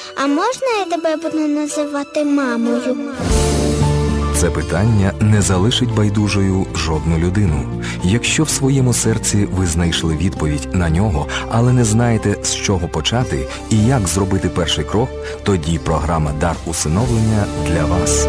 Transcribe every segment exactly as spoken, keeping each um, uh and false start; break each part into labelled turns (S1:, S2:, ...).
S1: а можна я тебе буду називати мамою?
S2: Це питання не залишить байдужою жодну людину. Якщо в своєму серці ви знайшли відповідь на нього, але не знаєте, з чого почати і як зробити перший крок, тоді програма «Дар усиновлення» для вас.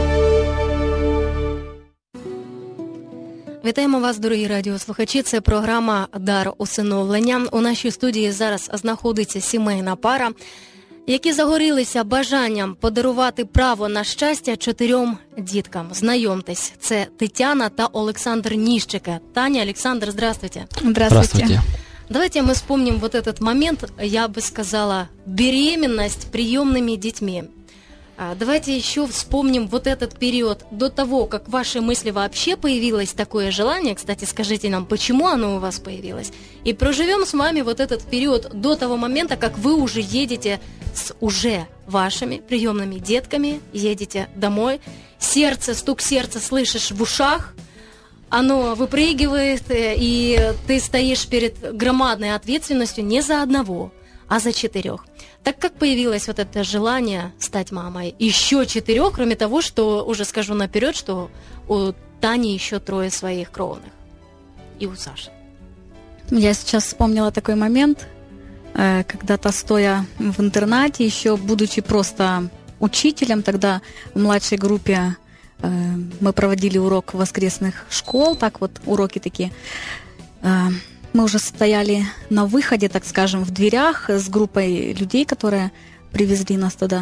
S3: Вітаємо вас, дорогі радіослухачі. Це програма «Дар усиновлення». У нашій студії зараз знаходиться сімейна пара, які загорілися бажанням подарувати право на щастя чотирьом діткам. Знайомтесь, це Тетяна та Олександр Ніщики. Таня, Александр, здравствуйте.
S4: Здравствуйте. Здравствуйте.
S3: Давайте мы вспомним вот этот момент, я бы сказала, беременность приемными детьми. Давайте еще вспомним вот этот период до того, как в вашей мысли вообще появилось такое желание. Кстати, скажите нам, почему оно у вас появилось. И проживем с вами вот этот период до того момента, как вы уже едете с уже вашими приемными детками, едете домой. Сердце, стук сердца слышишь в ушах, оно выпрыгивает, и ты стоишь перед громадной ответственностью не за одного, а за четырех. Так как появилось вот это желание стать мамой? Еще четырех, кроме того, что уже скажу наперед, что у Тани еще трое своих кровных. И у Саши.
S4: Я сейчас вспомнила такой момент, когда-то стоя в интернате, еще будучи просто учителем, тогда в младшей группе мы проводили урок воскресных школ, так вот уроки такие. Мы уже стояли на выходе, так скажем, в дверях с группой людей, которые привезли нас туда.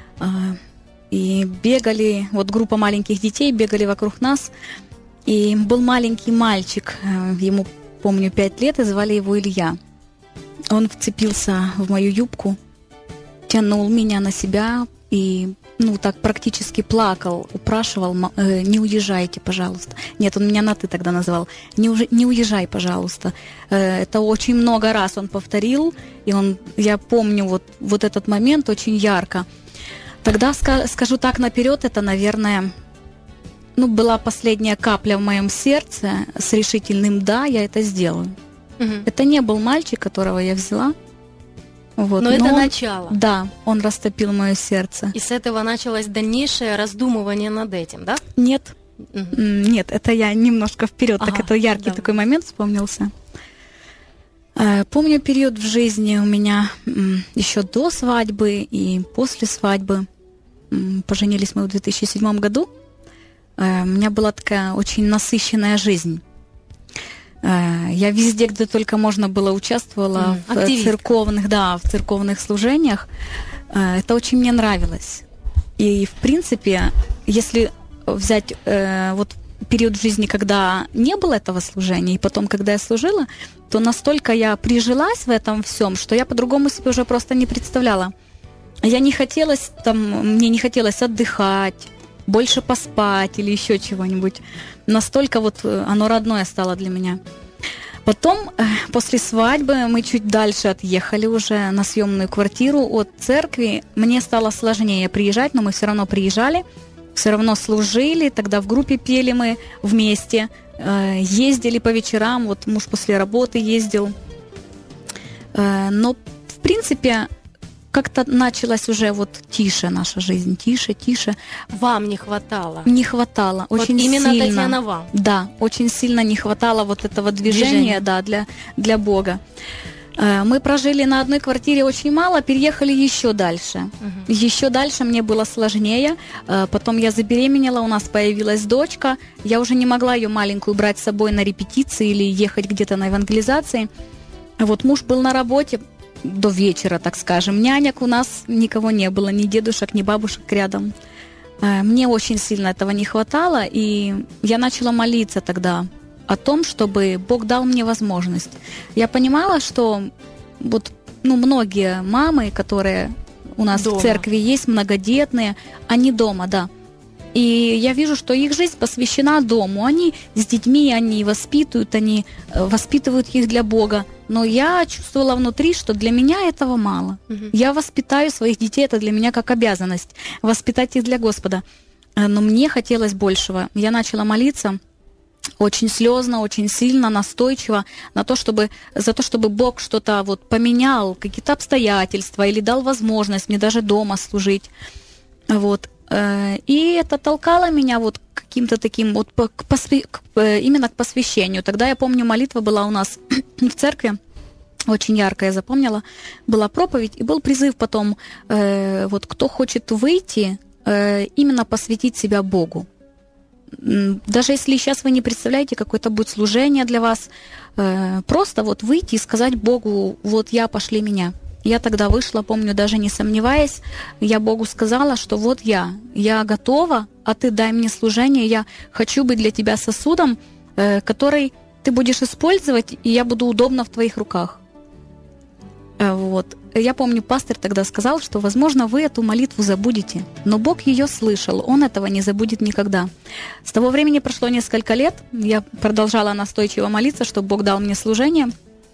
S4: И бегали, вот группа маленьких детей бегали вокруг нас. И был маленький мальчик, ему, помню, пять лет, и звали его Илья. Он вцепился в мою юбку, тянул меня на себя и, ну, так практически плакал, упрашивал: э, не уезжайте, пожалуйста. Нет, он меня на «ты» тогда называл. Не, уж, не уезжай, пожалуйста. Э, это очень много раз он повторил, и он, я помню вот, вот этот момент очень ярко. Тогда, скажу так наперед, это, наверное, ну, была последняя капля в моем сердце с решительным «да, я это сделаю». Угу. Это не был мальчик, которого я взяла. Вот,
S3: но, но это
S4: он,
S3: начало.
S4: Да, он растопил мое сердце.
S3: И с этого началось дальнейшее раздумывание над этим, да?
S4: Нет, угу. Нет, это я немножко вперед, ага, так это яркий да. такой момент вспомнился. Помню период в жизни у меня еще до свадьбы и после свадьбы. Поженились мы в две тысячи седьмом году. У меня была такая очень насыщенная жизнь. Я везде, где только можно было, участвовала mm, в активистка. церковных, да, в церковных служениях. Это очень мне нравилось. И, в принципе, если взять э, вот период в жизни, когда не было этого служения, и потом, когда я служила, то настолько я прижилась в этом всем, что я по-другому себе уже просто не представляла. Я не хотелось, там, мне не хотелось отдыхать, больше поспать или еще чего-нибудь. Настолько вот оно родное стало для меня. Потом, после свадьбы, мы чуть дальше отъехали уже на съемную квартиру от церкви. Мне стало сложнее приезжать, но мы все равно приезжали, все равно служили. Тогда в группе пели мы вместе, ездили по вечерам, вот муж после работы ездил. Но, в принципе, как-то началась уже вот тише наша жизнь, тише, тише.
S3: Вам не хватало?
S4: Не хватало,
S3: вот
S4: очень
S3: именно
S4: сильно.
S3: Татьяна вам?
S4: Да, очень сильно не хватало вот этого движения, движения. Да, для, для Бога. Мы прожили на одной квартире очень мало, переехали еще дальше. Угу. Еще дальше мне было сложнее. Потом я забеременела, у нас появилась дочка. Я уже не могла ее маленькую брать с собой на репетиции или ехать где-то на евангелизации. Вот муж был на работе до вечера, так скажем. Нянек у нас никого не было, ни дедушек, ни бабушек рядом. Мне очень сильно этого не хватало, и я начала молиться тогда о том, чтобы Бог дал мне возможность. Я понимала, что вот, ну, многие мамы, которые у нас дома в церкви есть, многодетные, они дома, да. И я вижу, что их жизнь посвящена дому. Они с детьми, они воспитывают, они воспитывают их для Бога. Но я чувствовала внутри, что для меня этого мало. Угу. Я воспитаю своих детей, это для меня как обязанность, воспитать их для Господа. Но мне хотелось большего. Я начала молиться очень слезно, очень сильно, настойчиво на то, чтобы, за то, чтобы Бог что-то вот поменял, какие-то обстоятельства или дал возможность мне даже дома служить. Вот. И это толкало меня вот к каким-то таким вот к посвя... к, именно к посвящению. Тогда я помню, молитва была у нас в церкви, очень яркая, я запомнила, была проповедь, и был призыв потом, э, вот кто хочет выйти, э, именно посвятить себя Богу. Даже если сейчас вы не представляете, какое-то будет служение для вас, э, просто вот выйти и сказать Богу, вот я, пошли меня. Я тогда вышла, помню, даже не сомневаясь, я Богу сказала, что вот я, я готова, а ты дай мне служение, я хочу быть для тебя сосудом, э, который ты будешь использовать, и я буду удобна в твоих руках. Э, вот. Я помню, пастор тогда сказал, что, возможно, вы эту молитву забудете, но Бог ее слышал, Он этого не забудет никогда. С того времени прошло несколько лет, я продолжала настойчиво молиться, чтобы Бог дал мне служение.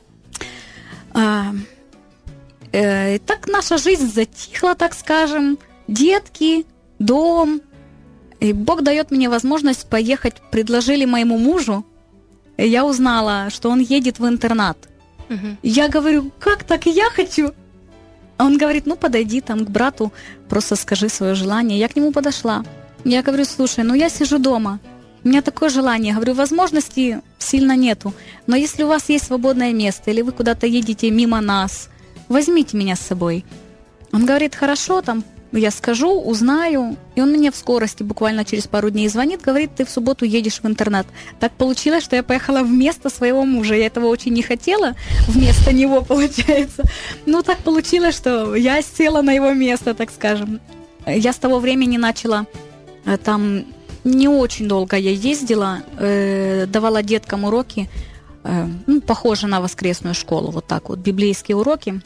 S4: И так наша жизнь затихла, так скажем, детки, дом. И Бог дает мне возможность поехать. Предложили моему мужу. И я узнала, что он едет в интернат. Угу. Я говорю, как так, я хочу. А он говорит, ну подойди там к брату, просто скажи свое желание. Я к нему подошла. Я говорю, слушай, ну я сижу дома. У меня такое желание. Я говорю, возможностей сильно нету. Но если у вас есть свободное место, или вы куда-то едете мимо нас, возьмите меня с собой. Он говорит, хорошо, там, я скажу, узнаю. И он мне в скорости, буквально через пару дней звонит, говорит, ты в субботу едешь в интернат. Так получилось, что я поехала вместо своего мужа. Я этого очень не хотела, вместо него, получается. Ну, так получилось, что я села на его место, так скажем. Я с того времени начала там, не очень долго я ездила, э, давала деткам уроки, э, ну, похоже на воскресную школу, вот так вот, библейские уроки.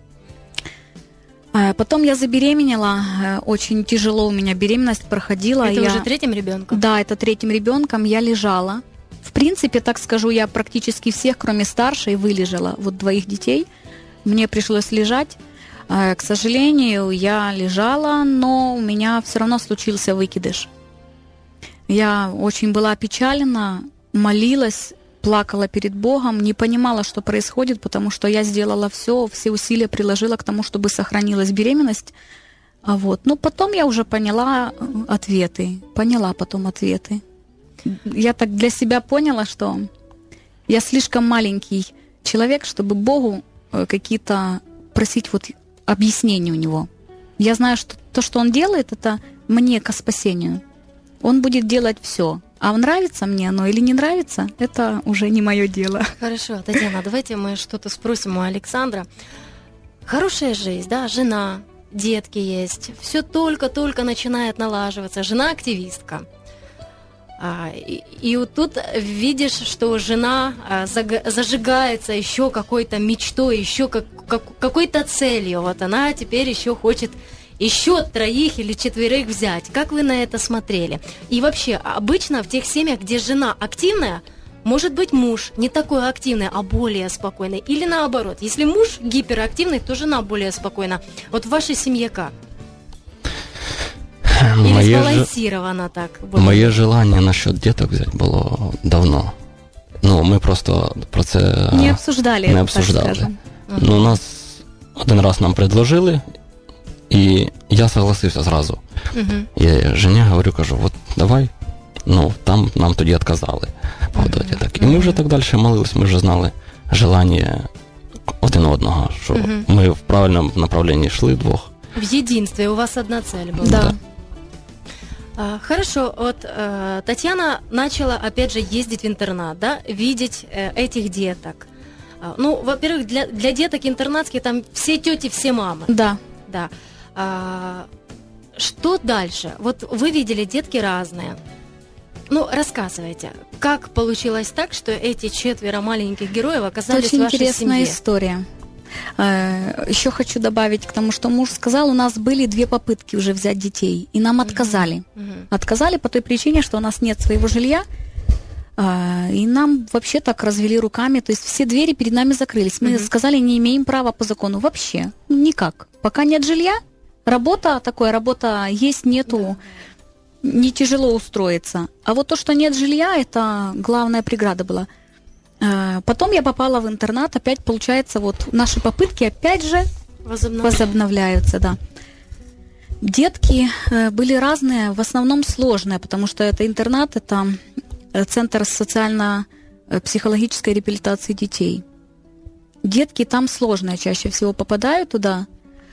S4: Потом я забеременела, очень тяжело у меня беременность проходила.
S3: Это
S4: я...
S3: уже третьим ребенком?
S4: Да, это третьим ребенком, я лежала. В принципе, так скажу, я практически всех, кроме старшей, вылежала, вот двоих детей. Мне пришлось лежать. К сожалению, я лежала, но у меня все равно случился выкидыш. Я очень была опечалена, молилась, плакала перед Богом, не понимала, что происходит, потому что я сделала все, все усилия приложила к тому, чтобы сохранилась беременность. А вот. Но потом я уже поняла ответы, поняла потом ответы. Я так для себя поняла, что я слишком маленький человек, чтобы Богу какие-то просить вот объяснения у Него. Я знаю, что то, что Он делает, это мне ко спасению. Он будет делать все. А нравится мне оно или не нравится, это уже не мое дело.
S3: Хорошо, Татьяна, давайте мы что-то спросим у Александра. Хорошая жизнь, да, жена, детки есть, все только-только начинает налаживаться, жена активистка. А, и, и вот тут видишь, что жена а, заг, зажигается еще какой-то мечтой, еще как, как, какой-то целью. Вот она теперь еще хочет еще троих или четверых взять. Как вы на это смотрели? И вообще, обычно в тех семьях, где жена активная, может быть муж не такой активный, а более спокойный. Или наоборот, если муж гиперактивный, то жена более спокойна. Вот в вашей семье как? Или
S5: моє
S3: сбалансировано
S5: ж...
S3: так? Буде?
S5: Моє желання насчет діток взяти було давно. Ну, ми просто про це
S4: не обсуждали.
S5: Не обсуждали. Ну, у нас один раз нам предложили, и я согласился сразу. Uh-huh. Я жене говорю, кажу, вот давай, ну, там нам тоді отказали. Uh-huh. Так. І ми вже так далі молились, ми вже знали желання один одного, що uh-huh. ми в правильному направленні йшли двох.
S3: В единстве у вас одна цель была.
S5: Да. да.
S3: А, хорошо, вот э, Татьяна начала, опять же, ездить в интернат, да, видеть э, этих деток. А, ну, во-первых, для, для деток интернатских там все тети, все мамы.
S4: Да.
S3: Да. А, что дальше? Вот вы видели, детки разные. Ну, рассказывайте, как получилось так, что эти четверо маленьких героев оказались
S4: очень
S3: в вашей семье?
S4: Очень интересная история. Еще хочу добавить к тому, что муж сказал, у нас были две попытки уже взять детей, и нам отказали. Uh-huh. Отказали по той причине, что у нас нет своего жилья, и нам вообще так развели руками, то есть все двери перед нами закрылись. Мы uh-huh. сказали, не имеем права по закону вообще, никак. Пока нет жилья, работа такая, работа есть, нету. не тяжело устроиться. А вот то, что нет жилья, это главная преграда была. Потом я попала в интернат, опять получается, вот наши попытки опять же возобновляются, да. Детки были разные, в основном сложные, потому что это интернат, это центр социально-психологической реабилитации детей. Детки там сложные чаще всего попадают туда.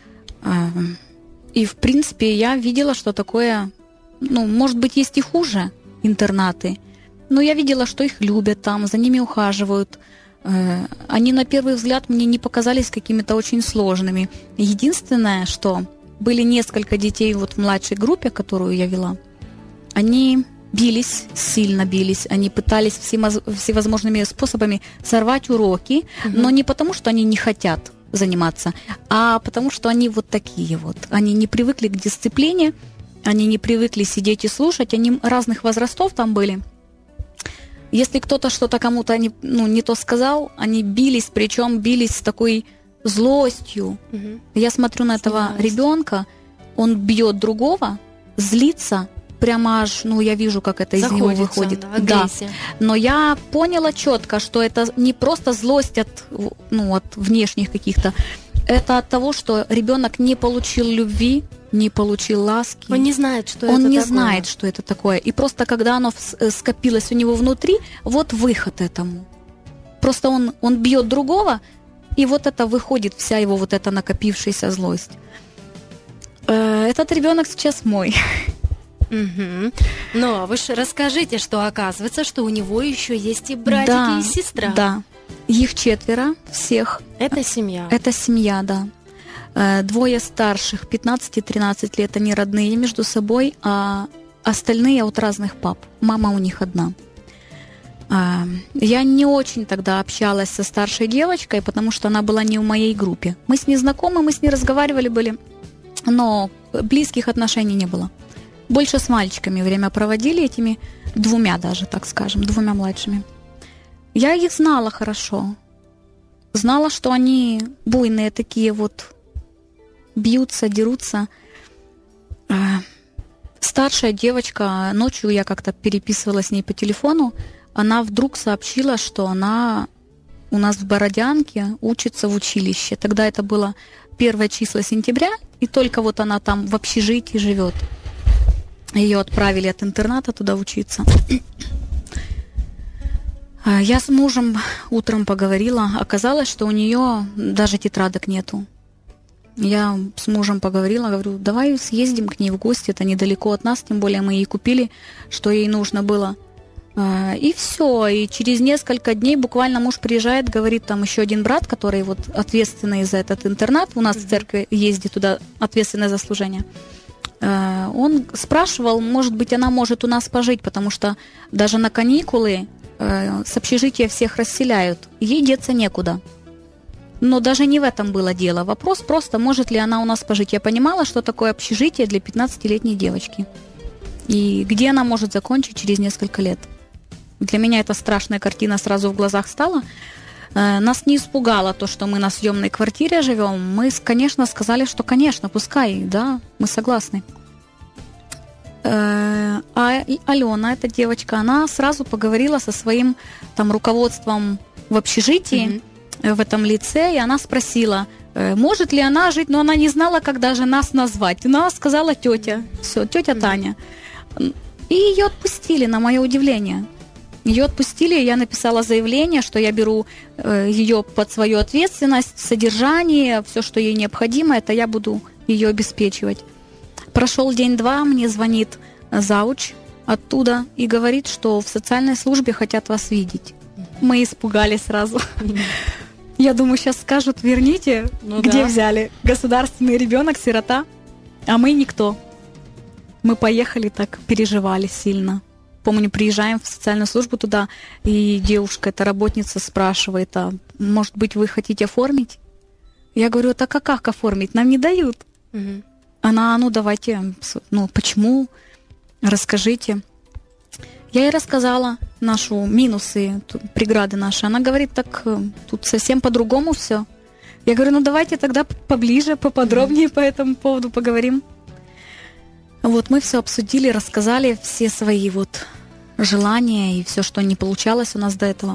S4: И, в принципе, я видела, что такое, ну, может быть, есть и хуже интернаты, но я видела, что их любят там, за ними ухаживают. Они, на первый взгляд, мне не показались какими-то очень сложными. Единственное, что были несколько детей вот в младшей группе, которую я вела, они бились, сильно бились, они пытались всевозможными способами сорвать уроки, угу. но не потому, что они не хотят заниматься, а потому, что они вот такие вот. Они не привыкли к дисциплине, они не привыкли сидеть и слушать, они разных возрастов там были. Если кто-то что-то кому-то не, ну, не то сказал, они бились, причем бились с такой злостью. Угу. Я смотрю на этого Злость. ребенка, он бьет другого, злится, прямо аж, ну, я вижу, как это из него выходит. Да. Но я поняла четко, что это не просто злость от, ну, от внешних каких-то, это от того, что ребенок не получил любви, не получил ласки.
S3: Он не знает, что
S4: Он
S3: это
S4: не
S3: такое.
S4: знает, что это такое. И просто когда оно скопилось у него внутри, вот выход этому. Просто он, он бьет другого, и вот это выходит, вся его вот эта накопившаяся злость. Этот ребенок сейчас мой.
S3: Угу. Но вы же расскажите, что оказывается, что у него еще есть и братики,
S4: да,
S3: и сестра.
S4: Да, их четверо всех.
S3: Это семья.
S4: Это семья, да. Двое старших, пятнадцать и тринадцать лет, они родные между собой, а остальные от разных пап. Мама у них одна. Я не очень тогда общалась со старшей девочкой, потому что она была не в моей группе. Мы с ней знакомы, мы с ней разговаривали были, но близких отношений не было. Больше с мальчиками время проводили, этими двумя даже, так скажем, двумя младшими. Я их знала хорошо. Знала, что они буйные такие вот, бьются, дерутся. Старшая девочка, ночью я как-то переписывалась с ней по телефону, она вдруг сообщила, что она у нас в Бородянке учится в училище. Тогда это было первое число сентября, и только вот она там в общежитии живет. Ее отправили от интерната туда учиться. Я с мужем утром поговорила. Оказалось, что у нее даже тетрадок нету. Я с мужем поговорила, говорю, давай съездим к ней в гости, это недалеко от нас, тем более мы ей купили, что ей нужно было. И все, и через несколько дней буквально муж приезжает, говорит, там еще один брат, который вот ответственный за этот интернат, у нас в церкви ездит туда, ответственный за служение. Он спрашивал, может быть, она может у нас пожить, потому что даже на каникулы с общежития всех расселяют, ей деться некуда. Но даже не в этом было дело. Вопрос просто, может ли она у нас пожить. Я понимала, что такое общежитие для пятнадцатилетней девочки. И где она может закончить через несколько лет. Для меня эта страшная картина сразу в глазах стала. Нас не испугало то, что мы на съемной квартире живем. Мы, конечно, сказали, что, конечно, пускай, да, мы согласны. А Алена, эта девочка, она сразу поговорила со своим там руководством в общежитии, mm-hmm. в этом лице, и она спросила, может ли она жить, но она не знала, как даже нас назвать. Она сказала тетя, все, тетя mm-hmm. Таня. И ее отпустили, на мое удивление. Ее отпустили, я написала заявление, что я беру э, ее под свою ответственность, содержание, все, что ей необходимо, это я буду ее обеспечивать. Прошел день-два, мне звонит зауч оттуда и говорит, что в социальной службе хотят вас видеть. Мы испугались сразу. Я думаю, сейчас скажут, верните, ну, где да. взяли. Государственный ребенок, сирота, а мы никто. Мы поехали так, переживали сильно. Помню, приезжаем в социальную службу туда, и девушка, эта работница, спрашивает, а может быть, вы хотите оформить? Я говорю, так а как оформить? Нам не дают. Угу. Она, ну давайте, ну почему? Расскажите. Я ей рассказала нашу минусы, преграды наши. Она говорит, так тут совсем по-другому все. Я говорю, ну давайте тогда поближе, поподробнее угу. по этому поводу поговорим. Вот мы все обсудили, рассказали все свои вот желания и все, что не получалось у нас до этого.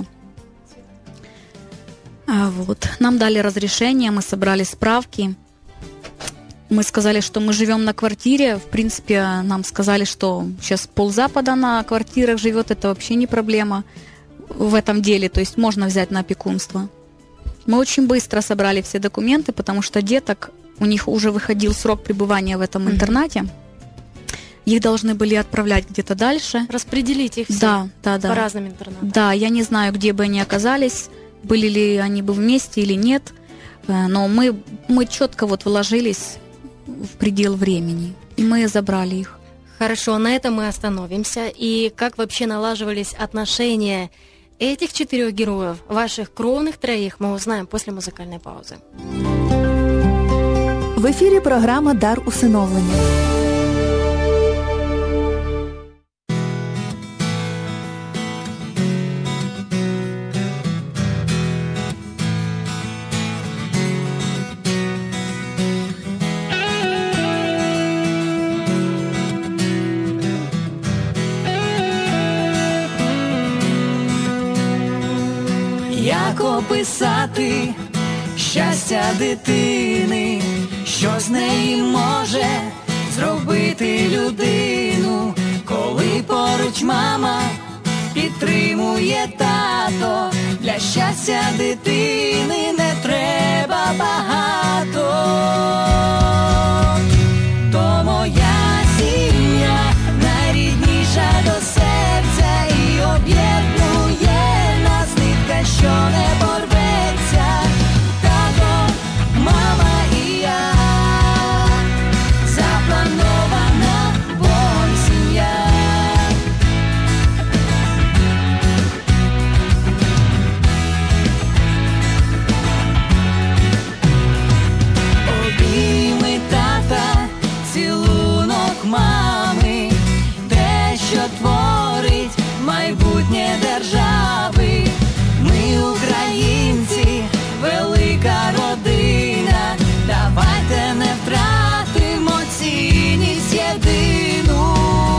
S4: А вот. Нам дали разрешение, мы собрали справки. Мы сказали, что мы живем на квартире. В принципе, нам сказали, что сейчас ползапада на квартирах живет, это вообще не проблема в этом деле, то есть можно взять на опекунство. Мы очень быстро собрали все документы, потому что деток, у них уже выходил срок пребывания в этом интернате. Их должны были отправлять где-то дальше.
S3: Распределить их все
S4: да, да, да.
S3: по разным интернатам.
S4: Да, я не знаю, где бы они оказались, были ли они бы вместе или нет, но мы, мы четко вот вложились в предел времени, и мы забрали их.
S3: Хорошо, на этом мы остановимся. И как вообще налаживались отношения этих четырех героев, ваших кровных троих, мы узнаем после музыкальной паузы.
S6: В ефірі програма «Дар усиновлення».
S7: Як описати щастя дитини, що з неї може зробити людину, коли поруч мама підтримує тато, для щастя дитини не треба багато. То моя сім'я найрідніша до серця і об'єднує нас нитка, що не порветься. Тато, мама і я, запланована Богом сім'я. Обійми тата, цілунок мами, те, що творить майбутнє держави. Ми українці, велика родина, давайте не втратимо цінність єдину.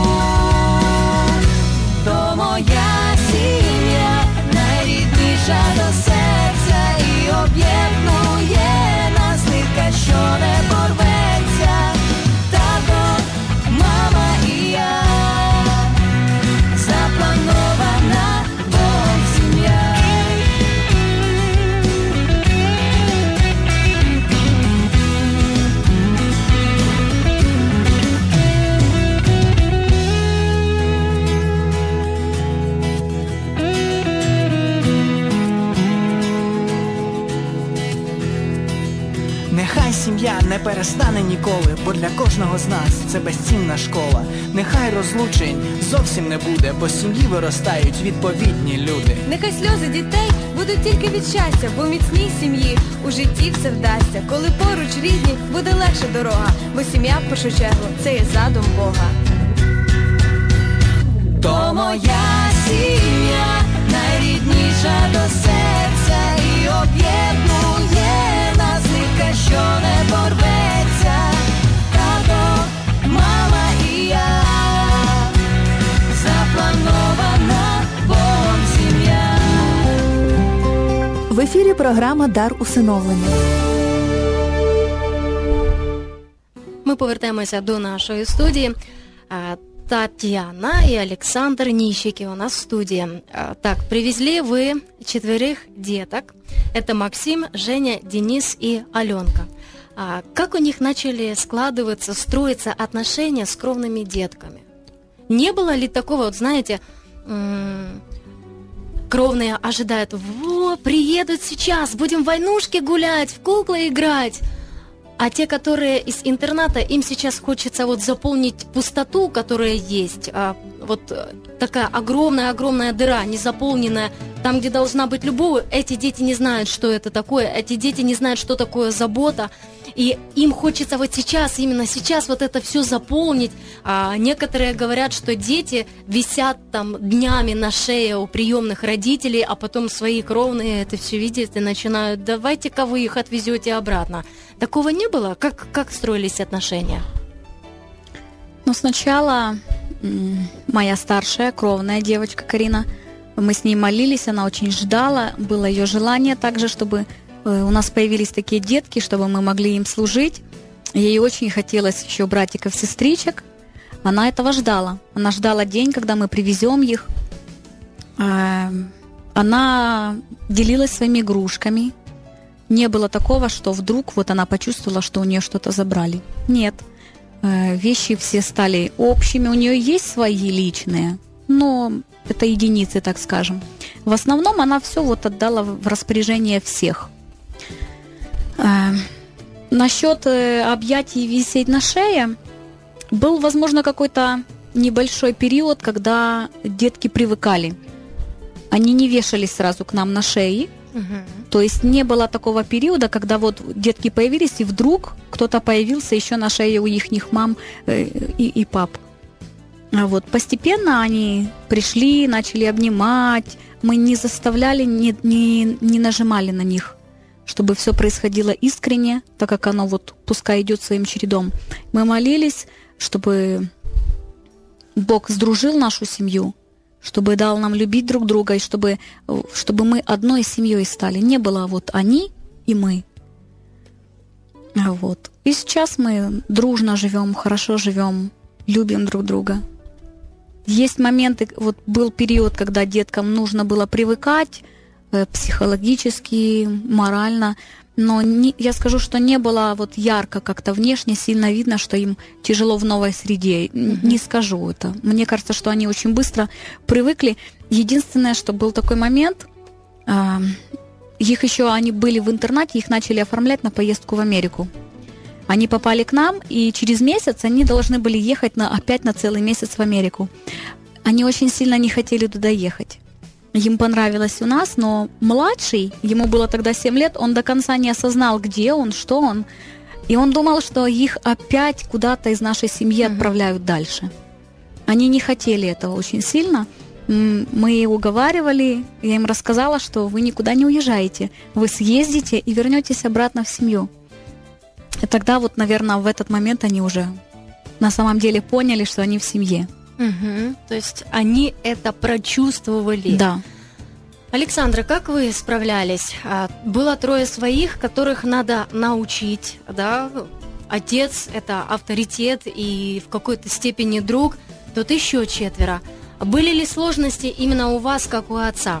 S7: То моя сім'я найрідніша до серця і об'єднує нас нитка, що не порветься. Тато, мама і я, запланована Богом сім'я.
S8: Нехай сім'я не перестане ніколи, бо для кожного з нас це безцінна школа. Нехай розлучень зовсім не буде, бо з сім'ї виростають відповідні люди.
S9: Нехай сльози дітей будуть тільки від щастя, бо в міцній сім'ї у житті все вдасться. Коли поруч рідні, буде легша дорога, бо сім'я в першу чергу це є задум Бога.
S7: То моя сім'я найрідніша до серця і об'єднує нас нитка, що не порветься. Тато, мама і я, запланована Богом сім'я.
S6: В ефірі програма «Дар усиновлення».
S3: Ми повертаємося до нашої студії. Татьяна и Александр Нищики у нас в студии. Так, привезли вы четверых деток. Это Максим, Женя, Денис и Аленка. Как у них начали складываться, строиться отношения с кровными детками? Не было ли такого, вот знаете, кровные ожидают: во, приедут сейчас, будем в войнушки гулять, в куклы играть. А те, которые из интерната, им сейчас хочется вот заполнить пустоту, которая есть. А вот такая огромная-огромная дыра, незаполненная, там, где должна быть любовь. Эти дети не знают, что это такое. Эти дети не знают, что такое забота. И им хочется вот сейчас, именно сейчас вот это все заполнить. А некоторые говорят, что дети висят там днями на шее у приемных родителей, а потом свои кровные это все видят и начинают: давайте-ка вы их отвезете обратно. Такого не было? Как, как строились отношения?
S4: Ну, сначала м, моя старшая кровная девочка Карина, мы с ней молились, она очень ждала, было ее желание также, чтобы э, у нас появились такие детки, чтобы мы могли им служить. Ей очень хотелось еще братиков, сестричек. Она этого ждала. Она ждала день, когда мы привезем их. Э, она делилась своими игрушками. Не было такого, что вдруг вот она почувствовала, что у нее что-то забрали. Нет. Э, вещи все стали общими. У нее есть свои личные, но это единицы, так скажем. В основном она все вот отдала в распоряжение всех. Э, насчет э, объятий и висеть на шее, был, возможно, какой-то небольшой период, когда детки привыкали. Они не вешались сразу к нам на шее. Угу. То есть не было такого периода, когда вот детки появились, и вдруг кто-то появился еще на шее у их мам э, и, и пап. А вот постепенно они пришли, начали обнимать. Мы не заставляли, не, не, не нажимали на них, чтобы все происходило искренне, так как оно вот пускай идет своим чередом. Мы молились, чтобы Бог сдружил нашу семью, чтобы дал нам любить друг друга, и чтобы, чтобы мы одной семьей стали. Не было вот они и мы. Вот. И сейчас мы дружно живем, хорошо живем, любим друг друга. Есть моменты, вот был период, когда деткам нужно было привыкать э, психологически, морально, но не, я скажу, что не было вот ярко как-то внешне, сильно видно, что им тяжело в новой среде. Mm-hmm. Не скажу это. Мне кажется, что они очень быстро привыкли. Единственное, что был такой момент, э, их еще, они были в интернате, их начали оформлять на поездку в Америку. Они попали к нам, и через месяц они должны были ехать на, опять на целый месяц в Америку. Они очень сильно не хотели туда ехать. Им понравилось у нас, но младший, ему было тогда семь лет, он до конца не осознал, где он, что он. И он думал, что их опять куда-то из нашей семьи mm-hmm. отправляют дальше. Они не хотели этого очень сильно. Мы уговаривали, я им рассказала, что вы никуда не уезжаете. Вы съездите и вернетесь обратно в семью. И тогда вот, наверное, в этот момент они уже на самом деле поняли, что они в семье.
S3: Угу. То есть они это прочувствовали.
S4: Да.
S3: Александра, как вы справлялись? Было трое своих, которых надо научить, да? Отец – это авторитет и в какой-то степени друг, тут еще четверо. Были ли сложности именно у вас, как у отца?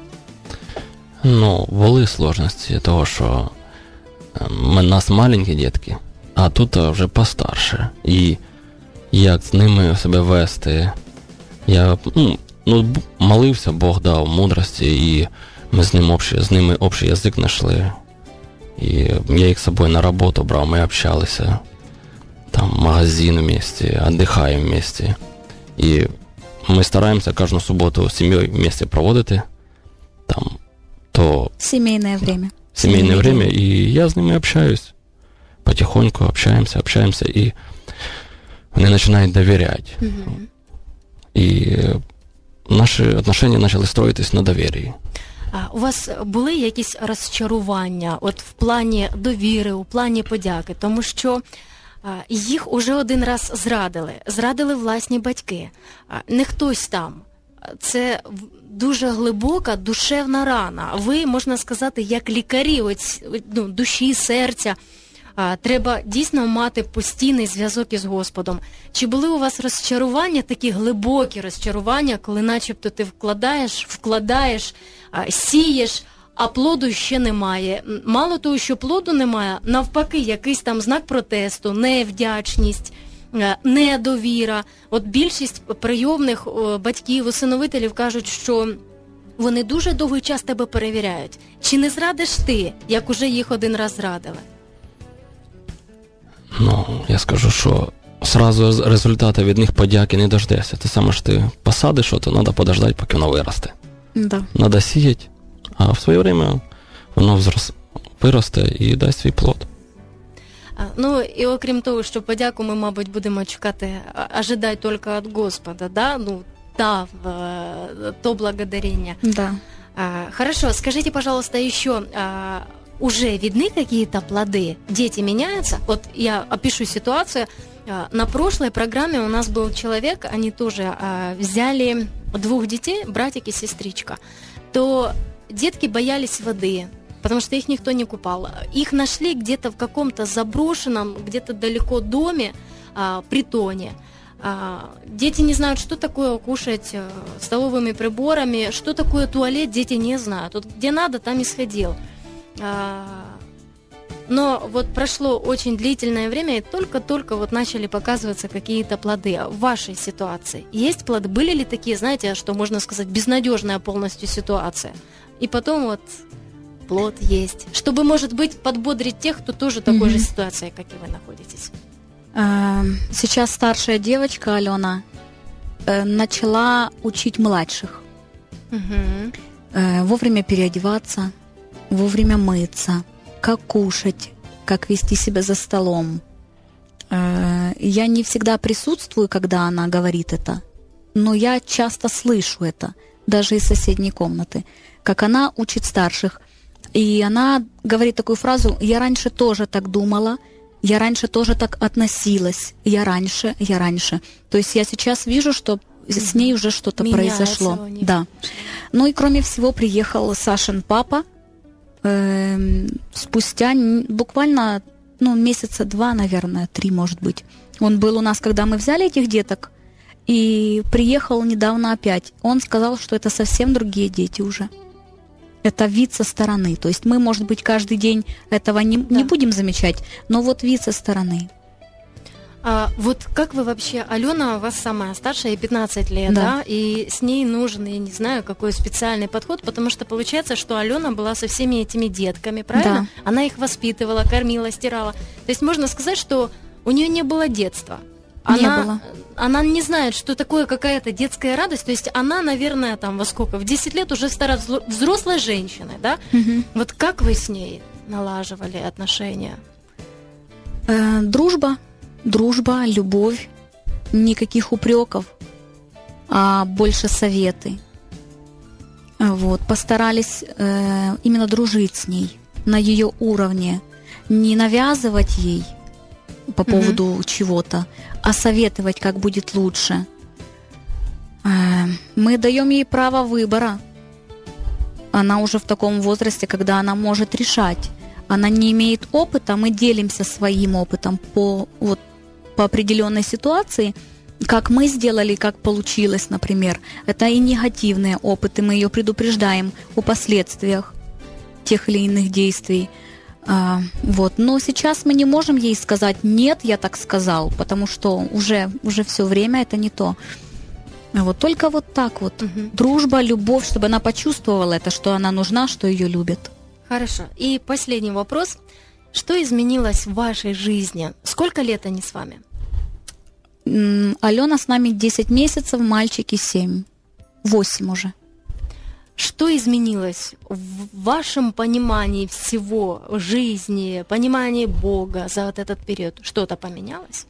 S5: Ну, були сложності, того, що у нас маленькі дітки, а тут вже постарше. І як з ними себе вести. Я ну, ну, молився, Бог дав мудрості, і ми з, ним общий, з ними общий язик знайшли. І я їх з собою на роботу брав, ми общалися. Там магазин вместе, віддихаємо вместе. І ми стараємося кожну суботу з сім'єю вместе проводити. Там, то...
S4: Сімейне время.
S5: Семейное время, и я с ними общаюсь. Потихоньку общаемся, общаемся, и они начинают доверять. Mm-hmm. И наши отношения начали строиться на доверии.
S3: А у вас були якісь розчарування от в плані довіри, у плані подяки? Тому що а, їх уже один раз зрадили. Зрадили власні батьки. А, не хтось там. Це дуже глибока душевна рана. Ви, можна сказати, як лікарі ось, ну, душі, серця, а, треба дійсно мати постійний зв'язок із Господом. Чи були у вас розчарування, такі глибокі розчарування, коли начебто ти вкладаєш, вкладаєш, а, сієш, а плоду ще немає? Мало того, що плоду немає, навпаки, якийсь там знак протесту, невдячність, недовіра. От більшість прийомних батьків, усиновителів кажуть, що вони дуже довгий час тебе перевіряють. Чи не зрадиш ти, як уже їх один раз зрадили?
S5: Ну, я скажу, що сразу результати від них подяки не дождешся. Ти саме ж ти посадиш, що то треба подождати, поки воно виросте.
S4: Да.
S5: Треба сіяти, а в своє время воно взрос, виросте і дасть свій плод.
S3: Ну, і окрім того, що подяку ми, мабуть, будемо чекати, ожидати тільки від Господа, да? Ну, та, то благодарение.
S4: Да.
S3: А, хорошо, скажите, пожалуйста, еще, а, уже видны какие-то плоды? Дети меняются? Вот я опишу ситуацию. На прошлой программе у нас был человек, они тоже взяли двух детей, братик и сестричка. То детки боялись воды, потому что их никто не купал. Их нашли где-то в каком-то заброшенном, где-то далеко доме, притоне. Дети не знают, что такое кушать столовыми приборами, что такое туалет, дети не знают. Вот где надо, там и сходил. Но вот прошло очень длительное время, и только-только вот начали показываться какие-то плоды. В вашей ситуации есть плоды? Были ли такие, знаете, что можно сказать, безнадежная полностью ситуация? И потом вот плод есть. Чтобы, может быть, подбодрить тех, кто тоже в такой mm-hmm. же ситуации, как и вы, находитесь.
S4: Сейчас старшая девочка Алена начала учить младших.
S3: Угу.
S4: Вовремя переодеваться, вовремя мыться, как кушать, как вести себя за столом. Я не всегда присутствую, когда она говорит это, но я часто слышу это, даже из соседней комнаты, как она учит старших. И она говорит такую фразу: «Я раньше тоже так думала, я раньше тоже так относилась, я раньше, я раньше». То есть я сейчас вижу, что с ней уже что-то
S3: меняется
S4: произошло. Да. Ну и кроме всего приехал Сашин папа э, спустя буквально ну, месяца два, наверное, три, может быть. Он был у нас, когда мы взяли этих деток, и приехал недавно опять. Он сказал, что это совсем другие дети уже. Это вид со стороны. То есть мы, может быть, каждый день этого не, да. не будем замечать, но вот вид со стороны.
S3: А, вот как вы вообще, Алена у вас самая старшая, ей пятнадцать лет, да. да, и с ней нужен, я не знаю, какой специальный подход, потому что получается, что Алена была со всеми этими детками, правильно? Да. Она их воспитывала, кормила, стирала. То есть можно сказать, что у нее не было детства. Она,
S4: не было.
S3: Она не знает, что такое какая-то детская радость. То есть она, наверное, там во сколько? В десять лет уже стала взрослой женщиной, да?
S4: Угу.
S3: Вот как вы с ней налаживали отношения?
S4: Э, дружба, дружба, любовь, никаких упреков, а больше советы. Вот, постарались э, именно дружить с ней на ее уровне, не навязывать ей по поводу mm-hmm. чего-то, а советовать, как будет лучше. Мы даем ей право выбора. Она уже в таком возрасте, когда она может решать. Она не имеет опыта, мы делимся своим опытом по, вот, по определенной ситуации, как мы сделали, как получилось, например. Это и негативные опыты, мы ее предупреждаем о последствиях тех или иных действий. А, вот. Но сейчас мы не можем ей сказать: нет, я так сказал, потому что уже, уже все время это не то. Вот. Только вот так вот.
S3: Угу.
S4: Дружба, любовь, чтобы она почувствовала это, что она нужна, что ее любят.
S3: Хорошо. И последний вопрос. Что изменилось в вашей жизни? Сколько лет они с вами?
S4: М- Алена с нами десять месяцев, мальчики семь. восемь уже.
S3: Что изменилось в вашем понимании всего жизни, понимании Бога за вот этот период? Что-то поменялось?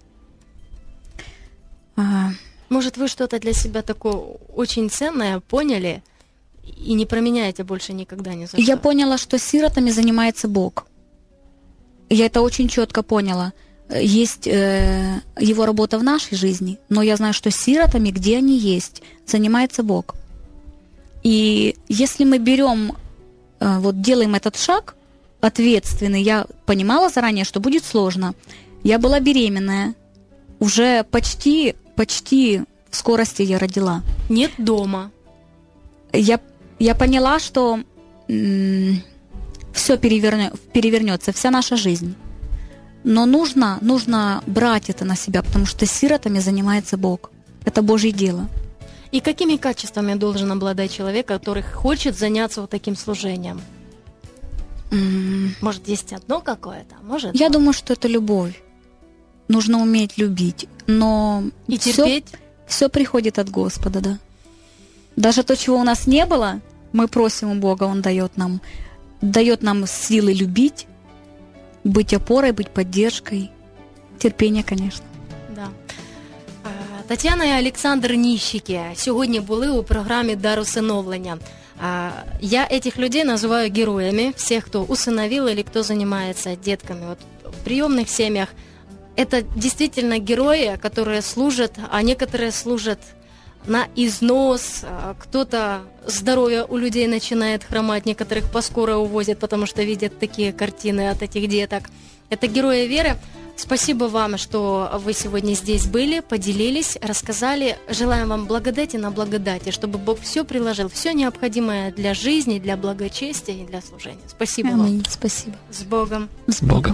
S4: А...
S3: Может, вы что-то для себя такое очень ценное поняли и не променяете больше никогда ни за что?
S4: Я поняла, что сиротами занимается Бог. Я это очень четко поняла. Есть э, его работа в нашей жизни, но я знаю, что сиротами, где они есть, занимается Бог. И если мы берем, вот делаем этот шаг ответственный, я понимала заранее, что будет сложно. Я была беременная, уже почти, почти в скорости я родила.
S3: Нет дома.
S4: Я, я поняла, что м- все перевернё, перевернется, вся наша жизнь. Но нужно, нужно брать это на себя, потому что сиротами занимается Бог. Это Божье дело.
S3: И какими качествами должен обладать человек, который хочет заняться вот таким служением?
S4: Mm.
S3: Может, есть одно какое-то? Может?
S4: Я думаю, что это любовь. Нужно уметь любить. Но
S3: и терпеть?
S4: Все, все приходит от Господа, да. Даже то, чего у нас не было, мы просим у Бога, Он дает нам, дает нам силы любить, быть опорой, быть поддержкой. Терпение, конечно.
S3: Да. Тетяна і Олександр Ніщики сьогодні були у програмі «Дар усиновлення». А, Я этих людей называю героями, всех, кто усыновил или кто занимается детками. Вот в приемных семьях это действительно герои, которые служат, а некоторые служат на износ, кто-то здоровье у людей начинает хромать, некоторых по скорой увозят, потому что видят такие картины от этих деток. Это герои веры. Спасибо вам, что вы сегодня здесь были, поделились, рассказали. Желаем вам благодати на благодати, чтобы Бог все приложил, все необходимое для жизни, для благочестия и для служения. Спасибо
S4: Аминь.
S3: вам.
S4: Спасибо.
S3: С Богом.
S5: С Богом.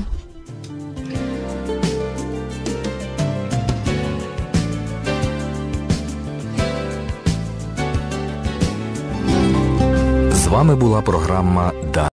S2: З вами була програма «Дар».